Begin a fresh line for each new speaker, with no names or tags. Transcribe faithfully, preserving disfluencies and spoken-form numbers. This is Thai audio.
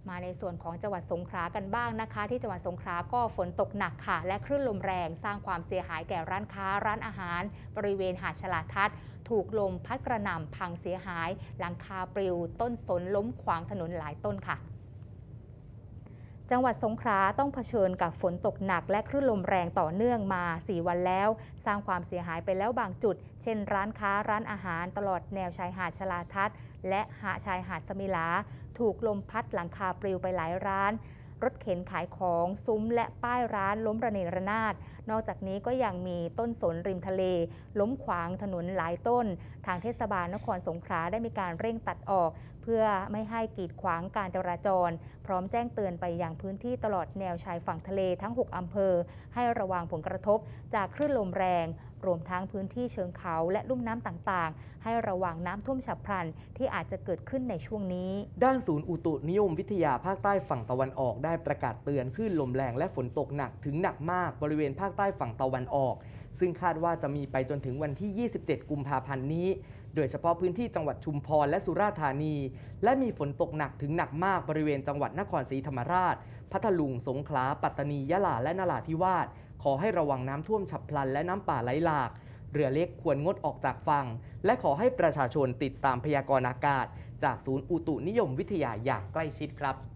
มาในส่วนของจังหวัดสงขลากันบ้างนะคะที่จังหวัดสงขลาก็ฝนตกหนักค่ะและคลื่นลมแรงสร้างความเสียหายแก่ร้านค้าร้านอาหารบริเวณหาดฉลาดทัศน์ถูกลมพัดกระหน่ำพังเสียหายหลังคาปลิวต้นสนล้มขวางถนนหลายต้นค่ะจังหวัดสงขลาต้องเผชิญกับฝนตกหนักและคลื่นลมแรงต่อเนื่องมาสี่วันแล้วสร้างความเสียหายไปแล้วบางจุดเช่นร้านค้าร้านอาหารตลอดแนวชายหาดฉลาดทัศน์และหาดชายหาดสมิลาถูกลมพัดหลังคาปลิวไปหลายร้านรถเข็นขายของซุ้มและป้ายร้านล้มระเนระนาดนอกจากนี้ก็ยังมีต้นสนริมทะเลล้มขวางถนนหลายต้นทางเทศบาลนครสงขลาได้มีการเร่งตัดออกเพื่อไม่ให้กีดขวางการจราจรพร้อมแจ้งเตือนไปยังพื้นที่ตลอดแนวชายฝั่งทะเลทั้งหกอำเภอให้ระวังผลกระทบจากคลื่นลมแรงรวมทั้งพื้นที่เชิงเขาและลุ่มน้ำต่างๆให้ระวังน้ำท่วมฉับพลันที่อาจจะเกิดขึ้นในช่วงนี้
ด้านศูนย์อุตุนิยมวิทยาภาคใต้ฝั่งตะวันออกได้ประกาศเตือนคลื่นลมแรงและฝนตกหนักถึงหนักมากบริเวณภาคใต้ฝั่งตะวันออกซึ่งคาดว่าจะมีไปจนถึงวันที่ยี่สิบเจ็ดกุมภาพันธ์นี้โดยเฉพาะพื้นที่จังหวัดชุมพรและสุราษฎร์ธานีและมีฝนตกหนักถึงหนักมากบริเวณจังหวัดนครศรีธรรมราชพัทลุงสงขลาปัตตานียะลาและนราธิวาสขอให้ระวังน้ำท่วมฉับพลันและน้ำป่าไหลหลากเรือเล็กควรงดออกจากฝั่งและขอให้ประชาชนติดตามพยากรณ์อากาศจากศูนย์อุตุนิยมวิทยาอย่างใกล้ชิดครับ